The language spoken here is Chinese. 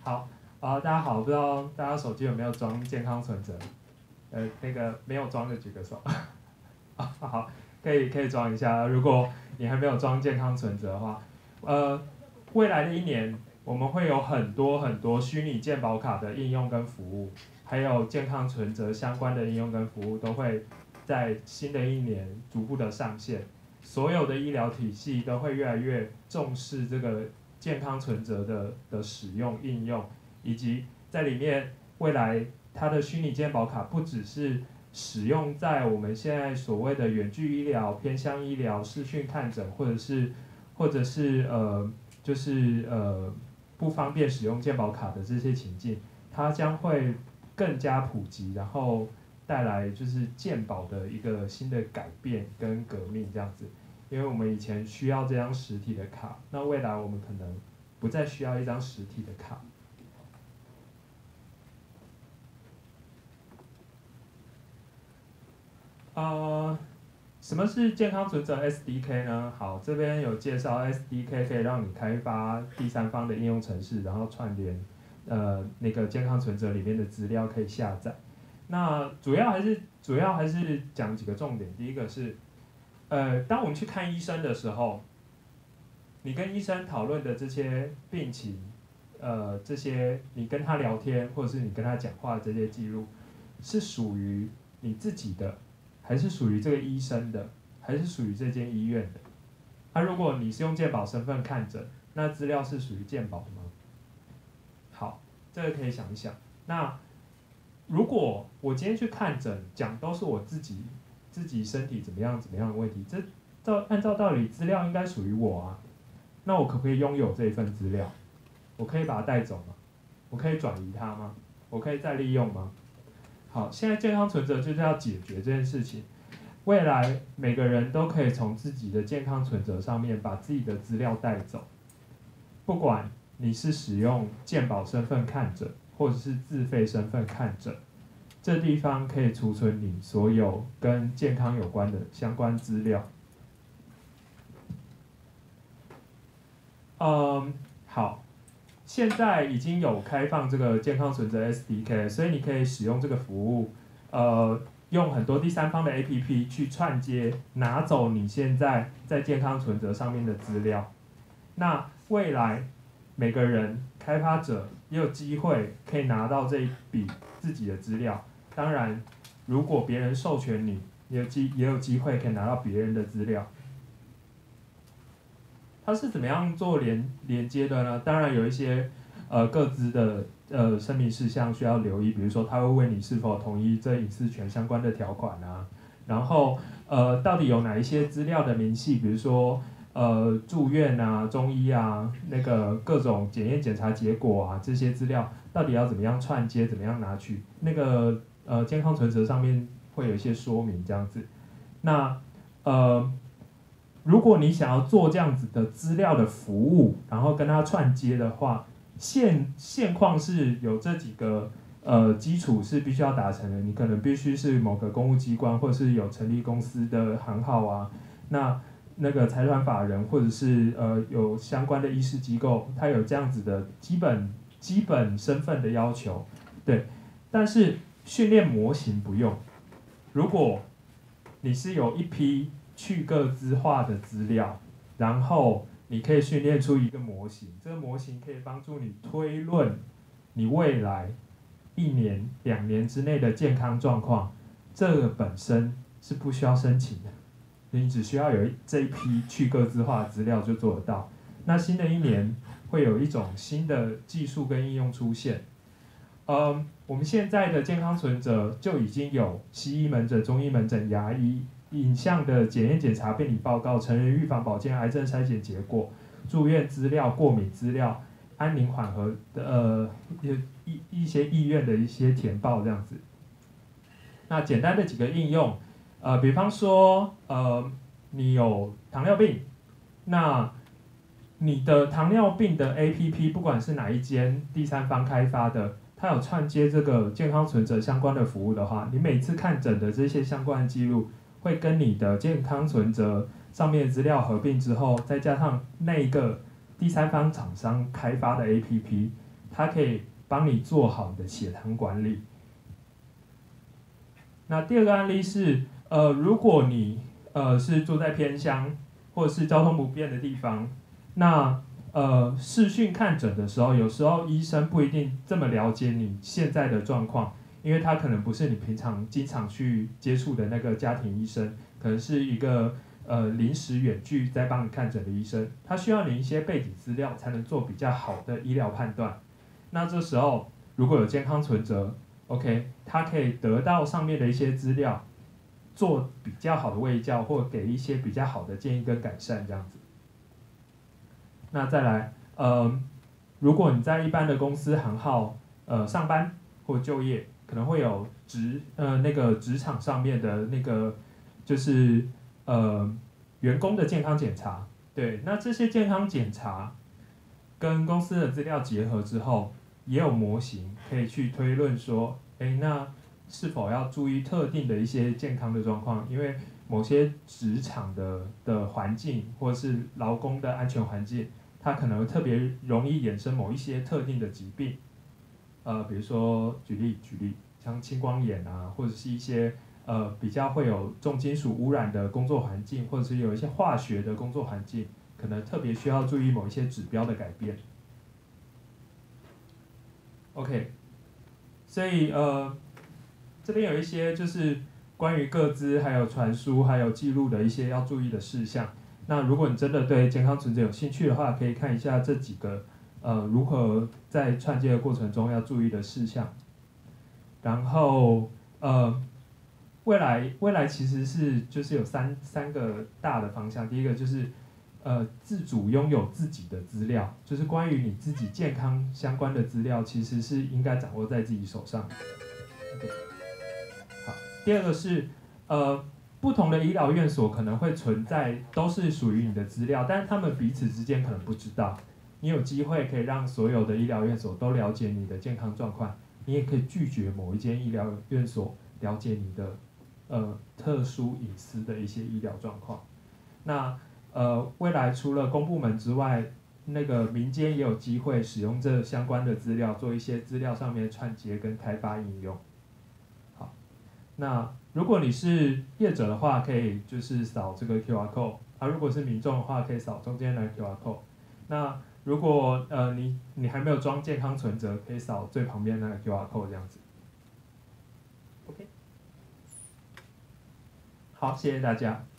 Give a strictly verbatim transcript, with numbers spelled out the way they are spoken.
好，啊、大家好，不知道大家手机有没有装健康存折？呃，那个没有装的举个手。啊，好，可以可以装一下。如果你还没有装健康存折的话，呃，未来的一年我们会有很多很多虚拟健保卡的应用跟服务，还有健康存折相关的应用跟服务都会在新的一年逐步的上线。所有的医疗体系都会越来越重视这个健康存折的的使用应用，以及在里面未来它的虚拟健保卡不只是使用在我们现在所谓的远距医疗、偏乡医疗、视讯看诊，或者是或者是呃就是呃不方便使用健保卡的这些情境，它将会更加普及，然后带来就是健保的一个新的改变跟革命这样子。因为我们以前需要这张实体的卡，那未来我们可能不再需要一张实体的卡。呃，什么是健康存折 S D K 呢？好，这边有介绍 S D K 可以让你开发第三方的应用程式，然后串联呃那个健康存折里面的资料可以下载。那主要还是主要还是讲几个重点。第一个是，呃，当我们去看医生的时候，你跟医生讨论的这些病情，呃，这些你跟他聊天或者是你跟他讲话的这些记录，是属于你自己的，还是属于这个医生的，还是属于这间医院的？那、啊、如果你是用健保身份看诊，那资料是属于健保的吗？好，这个可以想一想。那如果我今天去看诊，讲都是我自己自己身体怎么样怎么样的问题，这照按照道理资料应该属于我啊。那我可不可以拥有这一份资料？我可以把它带走吗？我可以转移它吗？我可以再利用吗？好，现在健康存折就是要解决这件事情。未来每个人都可以从自己的健康存折上面把自己的资料带走，不管你是使用健保身份看诊，或者是自费身份看诊，这地方可以储存你所有跟健康有关的相关资料。嗯，好，现在已经有开放这个健康存折 S D K， 所以你可以使用这个服务，呃，用很多第三方的 A P P 去串接，拿走你现在在健康存折上面的资料。那未来每个人开发者也有机会可以拿到这一笔自己的资料。当然，如果别人授权你，也有机也有机会可以拿到别人的资料。它是怎么样做连连接的呢？当然有一些呃各自的呃声明事项需要留意，比如说他会问你是否同意这隐私权相关的条款啊，然后呃到底有哪一些资料的明细，比如说呃住院啊、中医啊、那个各种检验检查结果啊这些资料到底要怎么样串接，怎么样拿去？那个呃健康存折上面会有一些说明这样子。那呃。如果你想要做这样子的资料的服务，然后跟它串接的话，现现况是有这几个呃基础是必须要达成的。你可能必须是某个公务机关，或者是有成立公司的行号啊，那那个财团法人，或者是呃有相关的医师机构，它有这样子的基本基本身份的要求，对。但是训练模型不用，如果你是有一批去个资化的资料，然后你可以训练出一个模型，这个模型可以帮助你推论你未来一年、两年之内的健康状况，这个本身是不需要申请的，你只需要有这一批去个资化的资料就做得到。那新的一年会有一种新的技术跟应用出现，嗯，我们现在的健康存折就已经有西医门诊、中医门诊、牙医。影像的检验检查病理报告、成人预防保健、癌症筛检结果、住院资料、过敏资料、安宁缓和的呃一一些意愿的一些填报这样子。那简单的几个应用，呃，比方说呃你有糖尿病，那你的糖尿病的 A P P 不管是哪一间第三方开发的，它有串接这个健康存折相关的服务的话，你每次看诊的这些相关的记录。会跟你的健康存折上面的资料合并之后，再加上那一个第三方厂商开发的 A P P， 它可以帮你做好你的血糖管理。那第二个案例是，呃，如果你呃是住在偏乡或者是交通不便的地方，那呃视讯看诊的时候，有时候医生不一定这么了解你现在的状况，因为他可能不是你平常经常去接触的那个家庭医生，可能是一个呃临时远距在帮你看诊的医生，他需要你一些背景资料才能做比较好的医疗判断。那这时候如果有健康存折 ，OK， 他可以得到上面的一些资料，做比较好的卫教，或给一些比较好的建议跟改善这样子。那再来，呃，如果你在一般的公司行号呃上班或就业，可能会有职呃那个职场上面的那个就是呃员工的健康检查，对，那这些健康检查跟公司的资料结合之后，也有模型可以去推论说，哎，那是否要注意特定的一些健康的状况？因为某些职场的的环境或者是劳工的安全环境，它可能特别容易衍生某一些特定的疾病。呃，比如说举例举例，像青光眼啊，或者是一些呃比较会有重金属污染的工作环境，或者是有一些化学的工作环境，可能特别需要注意某一些指标的改变。OK， 所以呃这边有一些就是关于个资、还有传输、还有记录的一些要注意的事项。那如果你真的对健康存折有兴趣的话，可以看一下这几个呃如何在串接的过程中要注意的事项。然后呃未来未来其实是就是有三三个大的方向，第一个就是呃自主拥有自己的资料，就是关于你自己健康相关的资料，其实是应该掌握在自己手上。Okay. 好，第二个是呃不同的医疗院所可能会存在都是属于你的资料，但是他们彼此之间可能不知道。你有机会可以让所有的医疗院所都了解你的健康状况，你也可以拒绝某一间医疗院所了解你的呃特殊隐私的一些医疗状况。那呃未来除了公部门之外，那个民间也有机会使用这相关的资料，做一些资料上面的串接跟开发应用。好，那如果你是业者的话，可以就是扫这个 Q R code， 啊，如果是民众的话，可以扫中间的 Q R code。那如果呃你你还没有装健康存折，可以扫最旁边那个 Q R code 这样子。OK， 好，谢谢大家。